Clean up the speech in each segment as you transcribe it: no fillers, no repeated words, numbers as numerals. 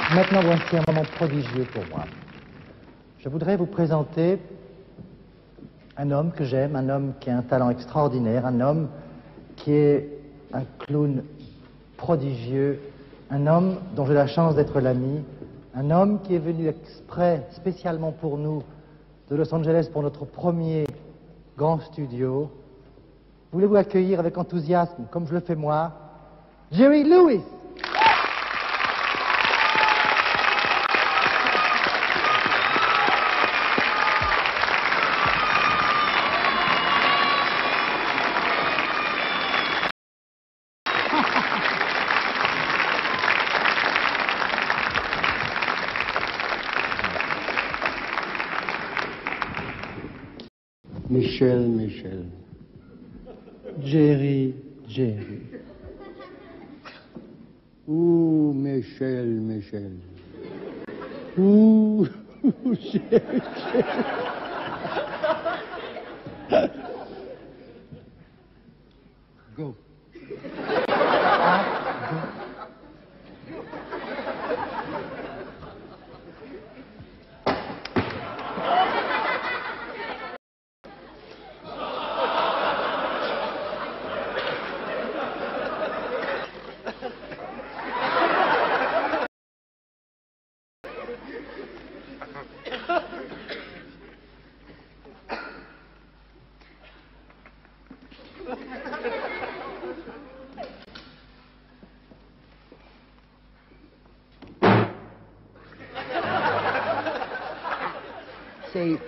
Maintenant, voici un moment prodigieux pour moi. Je voudrais vous présenter un homme que j'aime, un homme qui a un talent extraordinaire, un homme qui est un clown prodigieux, un homme dont j'ai la chance d'être l'ami, un homme qui est venu exprès, spécialement pour nous, de Los Angeles pour notre premier grand studio. Voulez-vous accueillir avec enthousiasme, comme je le fais moi, Jerry Lewis? Michel, Michel. Jerry, Jerry. Ouh, Michel, Michel. Ouh, Michel, Go. Say,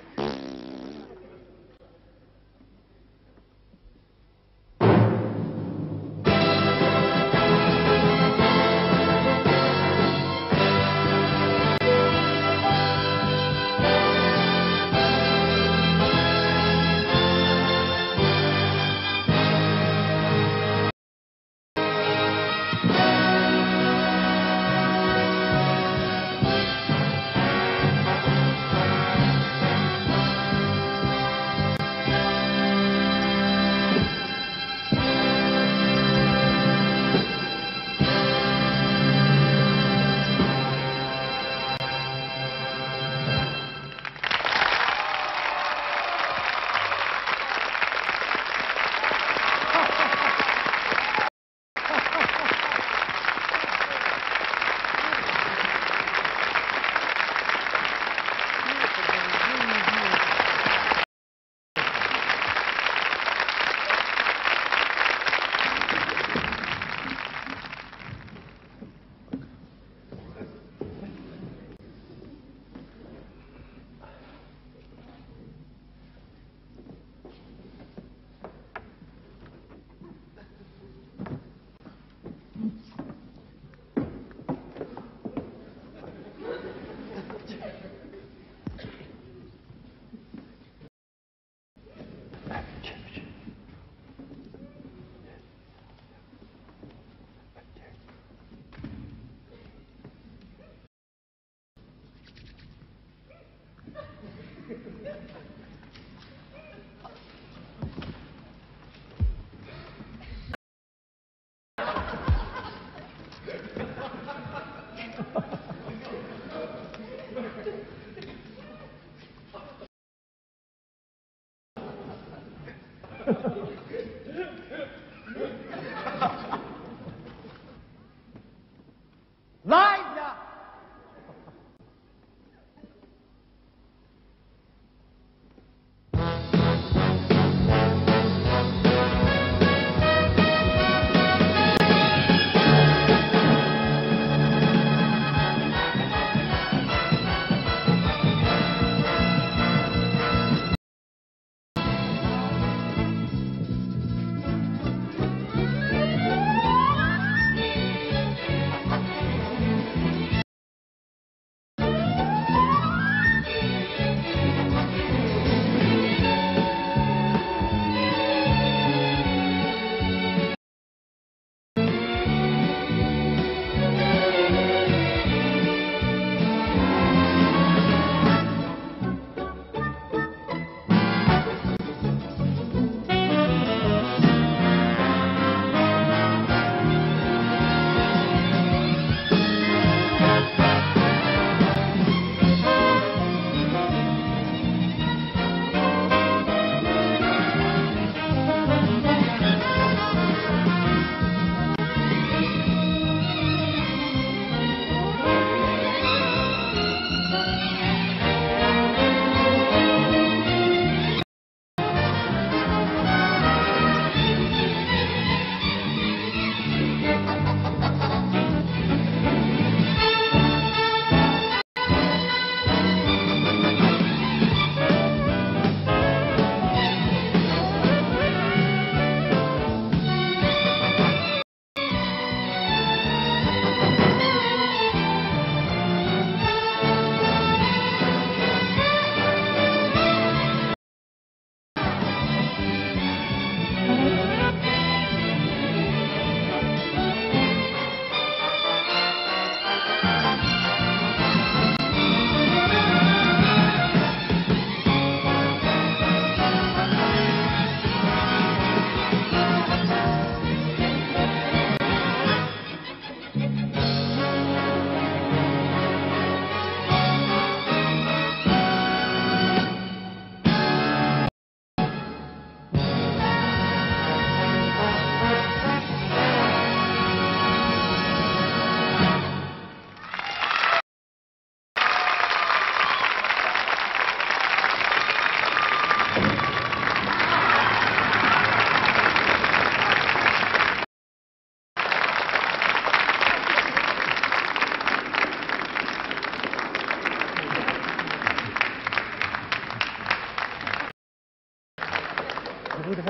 live now!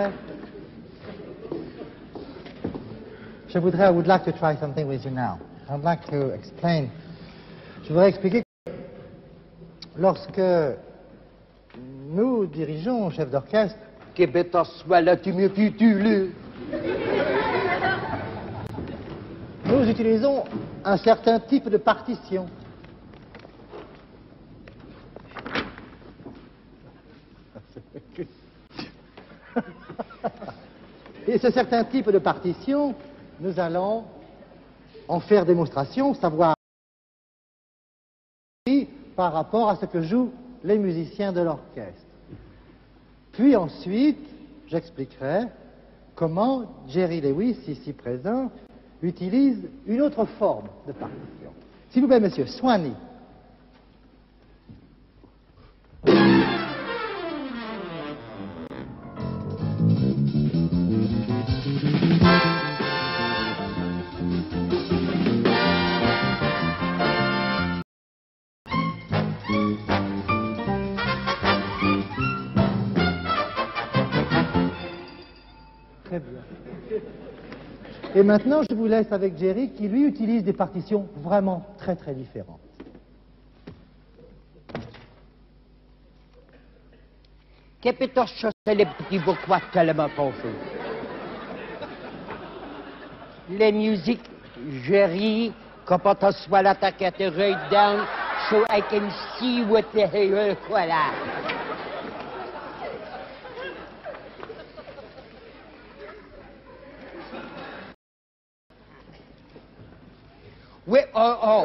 I would like to try something with you now. I would like to explain. Je voudrais expliquer que lorsque nous dirigeons, chef d'orchestre, nous utilisons un certain type de partition. Et ce certain type de partition, nous allons en faire démonstration, savoir par rapport à ce que jouent les musiciens de l'orchestre. Puis ensuite, j'expliquerai comment Jerry Lewis, ici présent, utilise une autre forme de partition. S'il vous plaît, monsieur, Swanee. Très bien. Et maintenant, je vous laisse avec Jerry, qui lui utilise des partitions vraiment très très différentes. Capitoche, c'est les petits bourgeois tellement confus. Les musiques, Jerry, quand on soit là, t'as qu'à te write down so I can see what the hell, voilà. Oui, oh.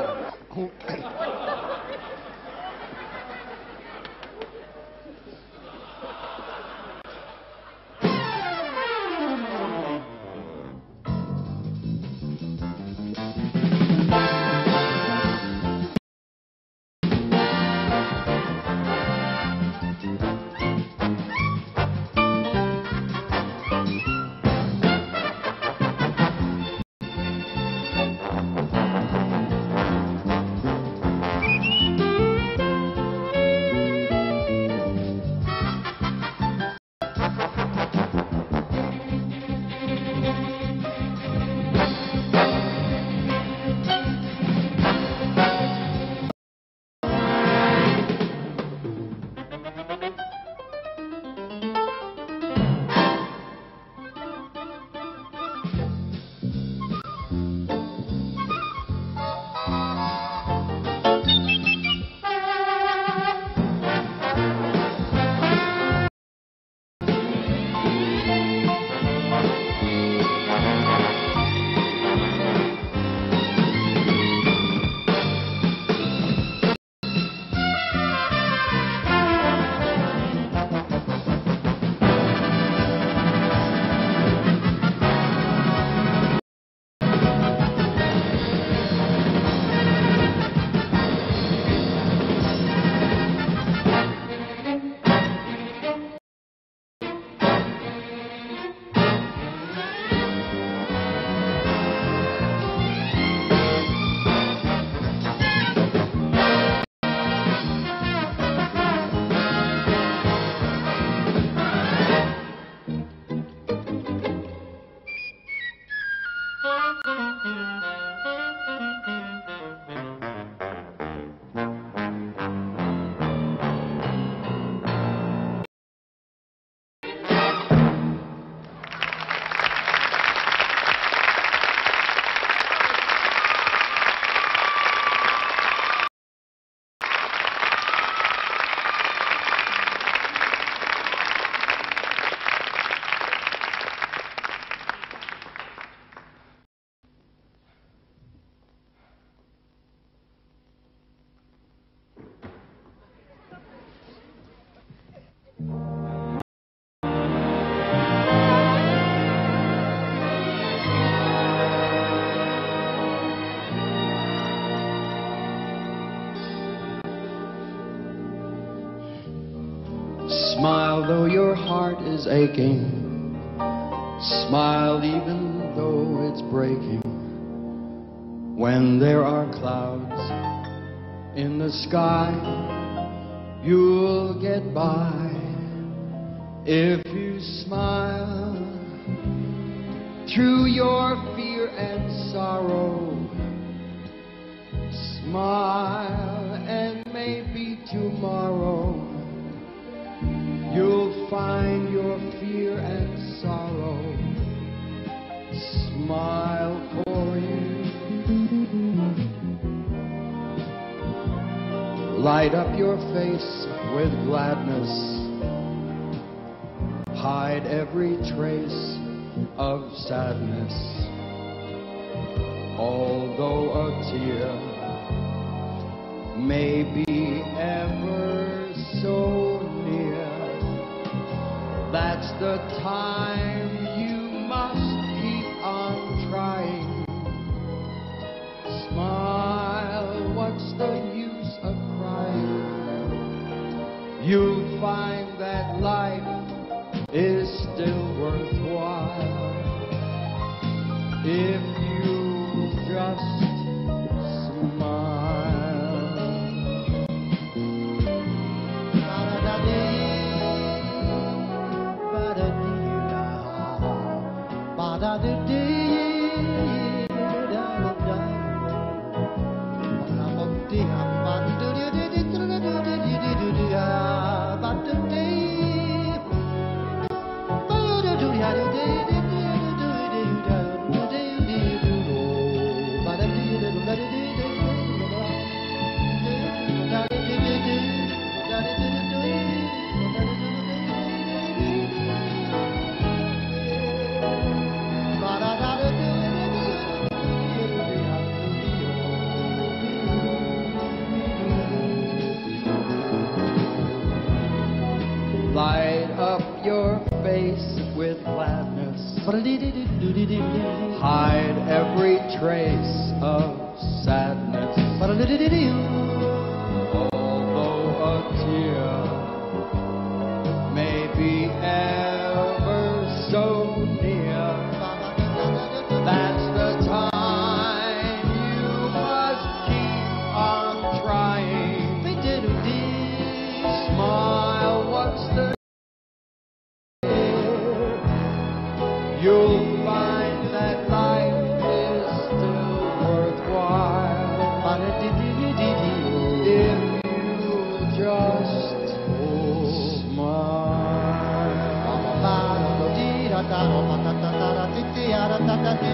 Smile though your heart is aching. Smile even though it's breaking. When there are clouds in the sky, you'll get by. If you smile through your fear and sorrow, smile and maybe tomorrow you'll find your fear and sorrow smile for you. Light up your face with gladness, hide every trace of sadness. Although a tear may be ever so near, that's the time you must keep on trying. Smile, what's the use of crying? You'll find that life is still worthwhile if you just smile. Light up your face with gladness, hide every trace of sadness. Although a tear may be ever so near, that's the time you must keep on trying. Smile, what's the you'll find that life is still worthwhile if you just smile.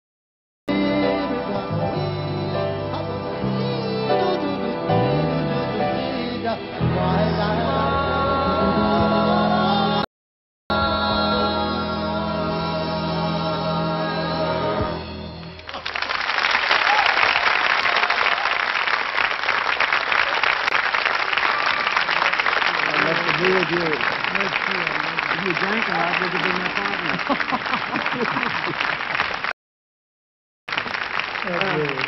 If you drank a lot, we could be my partner.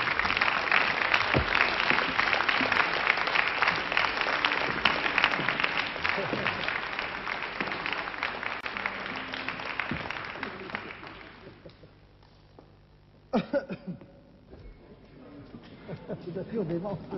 C'est sûr des monstres.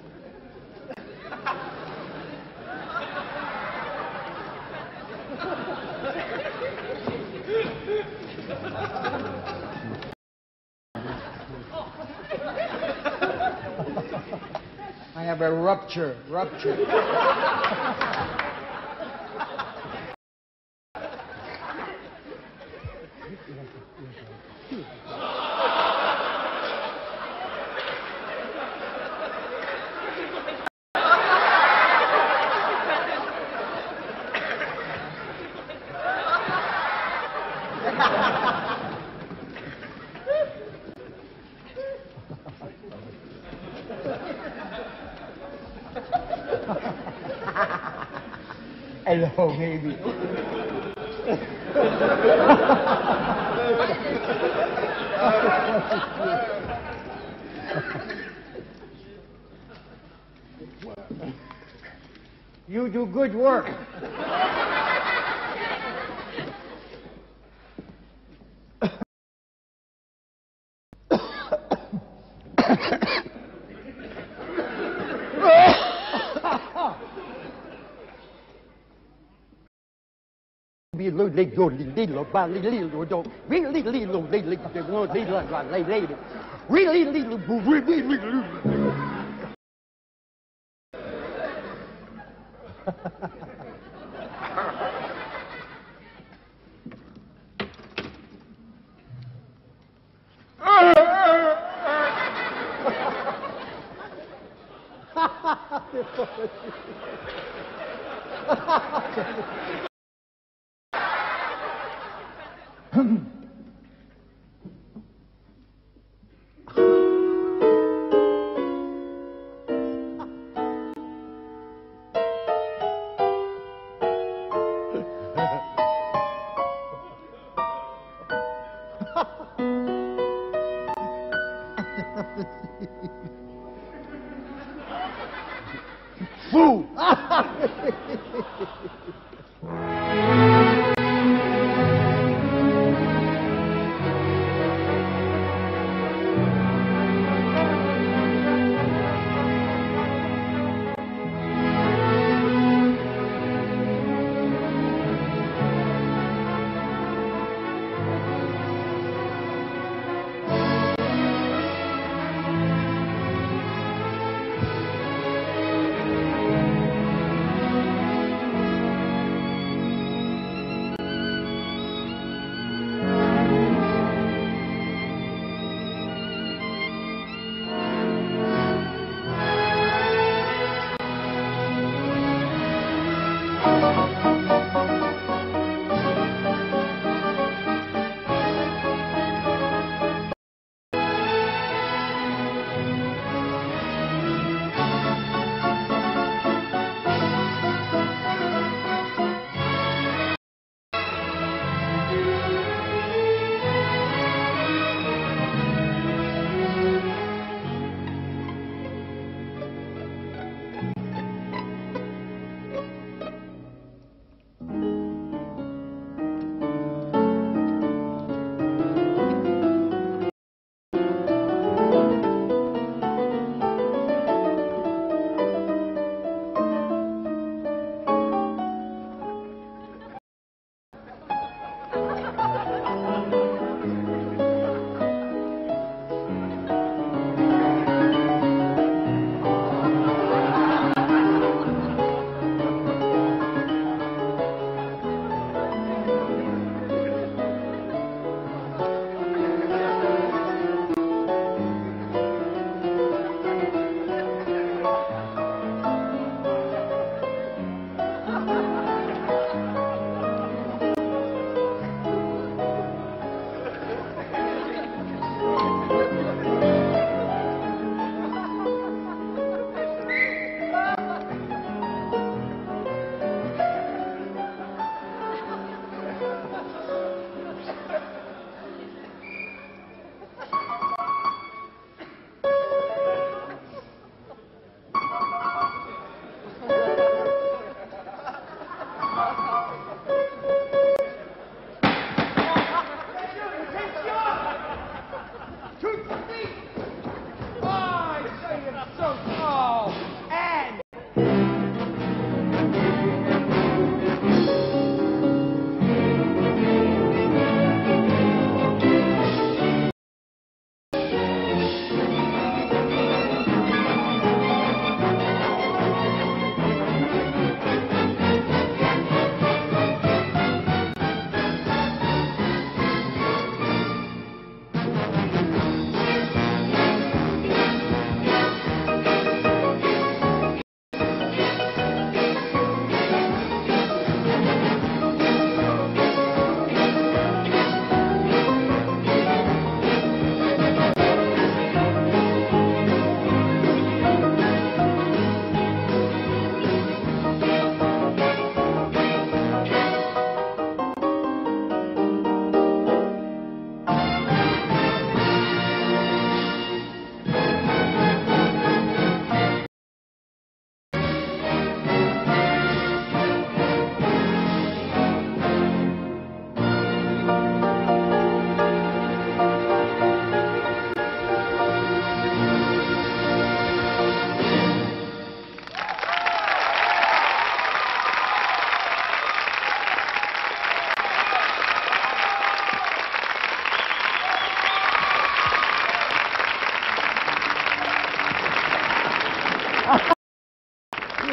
I have a rupture. Hello, baby. You do good work. Fou!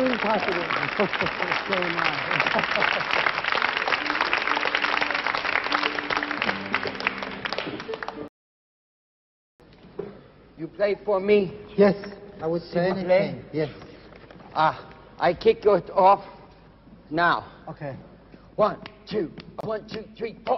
Everything possible. So now. You play for me? Yes, I would say S'il vous plaît. anything. Yes. I kick it off now. Okay. 1, 2, 1, 2, 3, 4.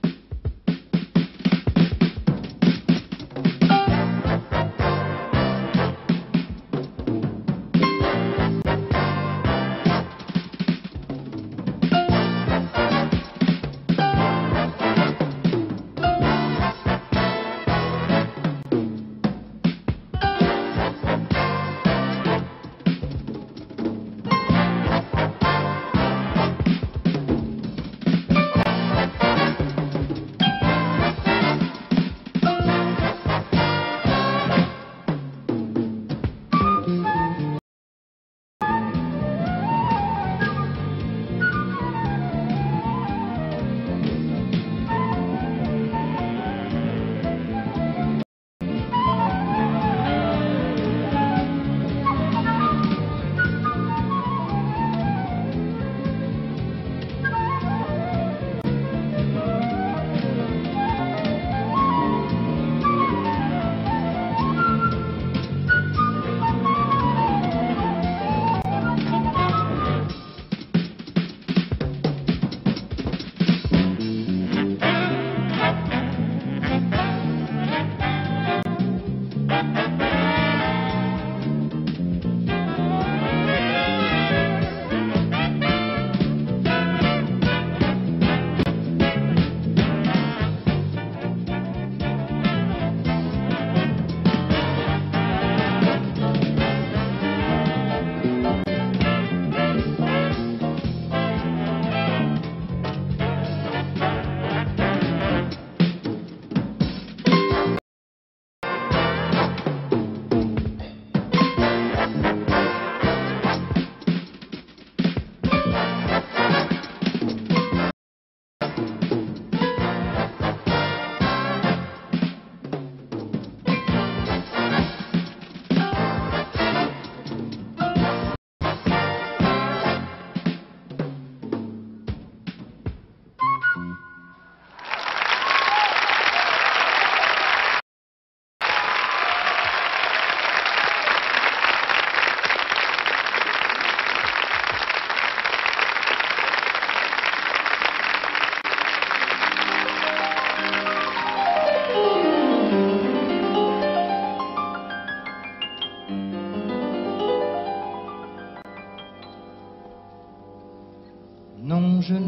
Non, je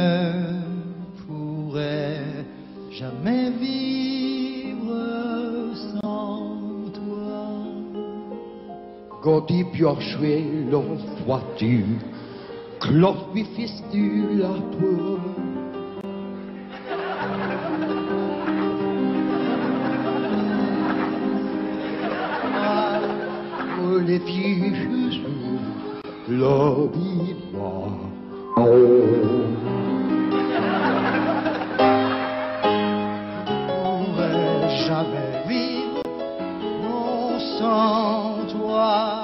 ne pourrai jamais vivre sans toi. Går de bjørksvæler fra du, klart vi fistuler på. Og les vieux jours, là vi var. Pourrais jamais vivre non, sans toi.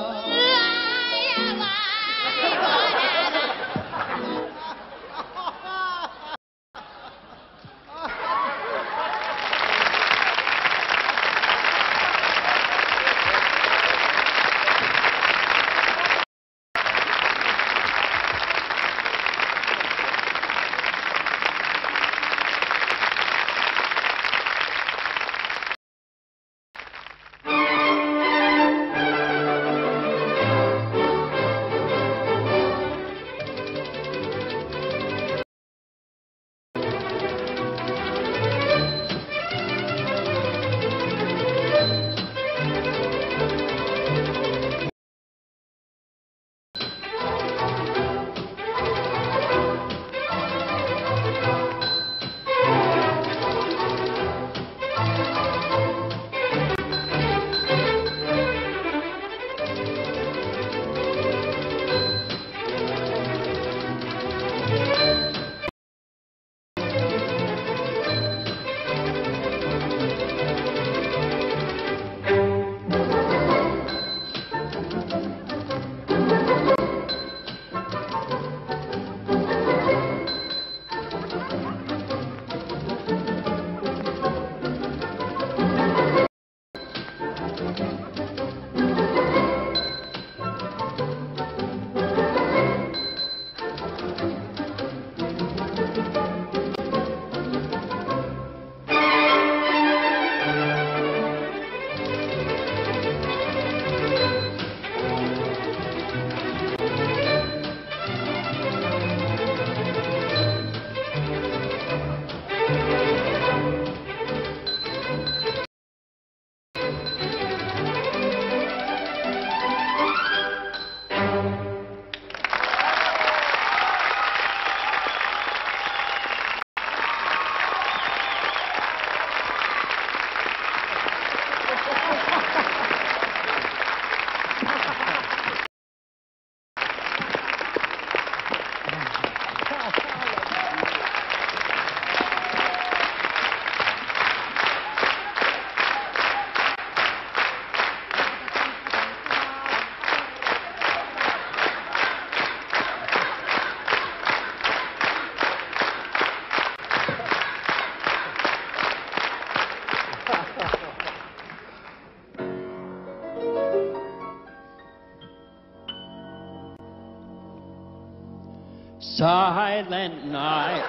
silent night.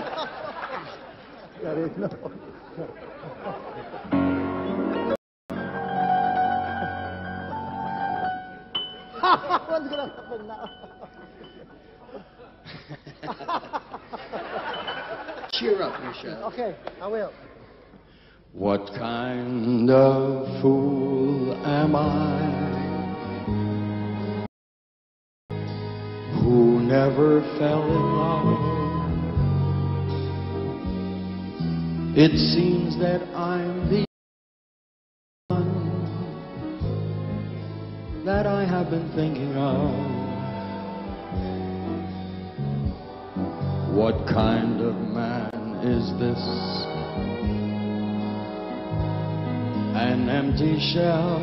What's gonna happen now? Cheer up, Michel. Okay, I will. What kind of fool am I who never fell in love? It seems that I'm the one that I have been thinking of. What kind of man is this? An empty shell,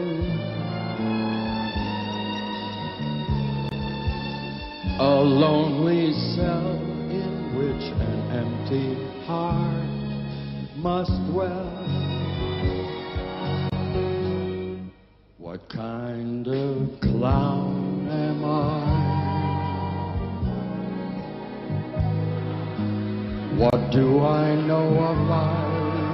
a lonely cell in which an empty heart must dwell. What kind of clown am I? What do I know of life?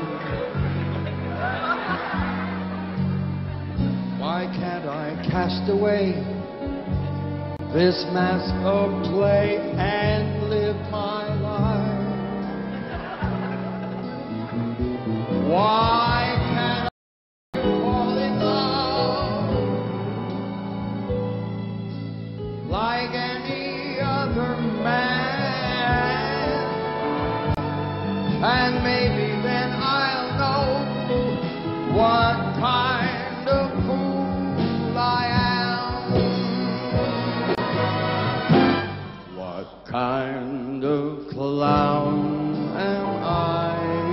Why can't I cast away this mask of clay and live my life? Why can't I fall in love like any other man? And maybe then I'll know what kind of fool I am. What kind of clown am I?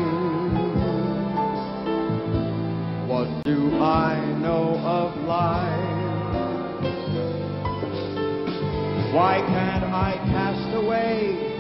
What do I know of life? Why can't I cast away